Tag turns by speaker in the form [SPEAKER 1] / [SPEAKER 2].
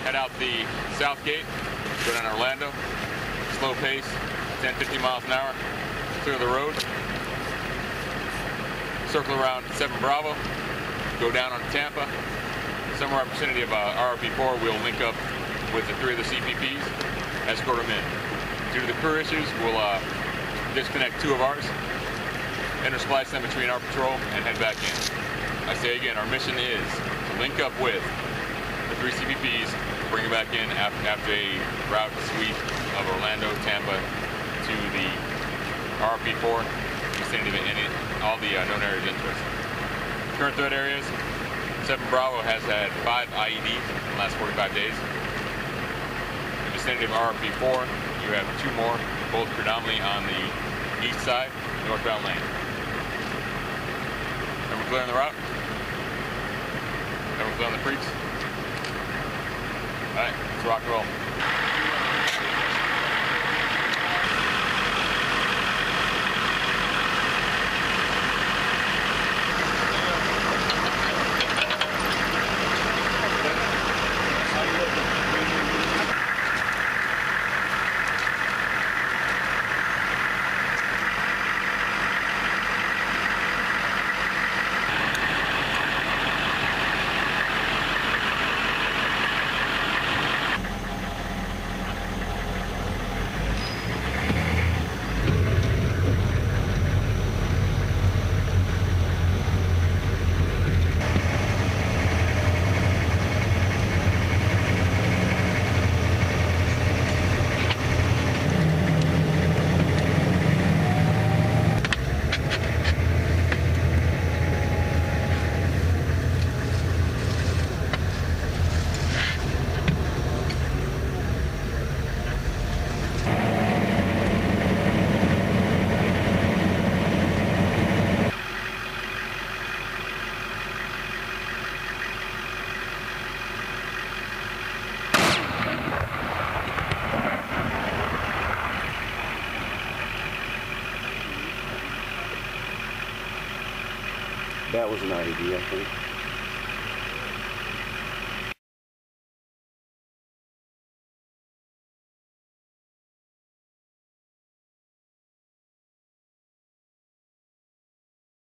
[SPEAKER 1] head out the south gate, go down Orlando, slow pace, 10-15 miles an hour, clear the road, circle around 7 Bravo, go down on Tampa. Somewhere in the vicinity of RRP4, we'll link up with the 3 of the CPPs, escort them in. Due to the crew issues, we'll disconnect 2 of ours, intersplice them between our patrol, and head back in. I say again, our mission is to link up with the 3 CPPs, bring it back in after a route sweep of Orlando, Tampa, to the RP4, vicinity of all the known areas of interest. Current threat areas, 7 Bravo has had 5 IEDs in the last 45 days. In the vicinity of RP4, you have 2 more, both predominantly on the east side, northbound lane. Everyone clear on the route? Everyone clear on the creeks? Alright, let's rock and roll.
[SPEAKER 2] That was an IED, I think.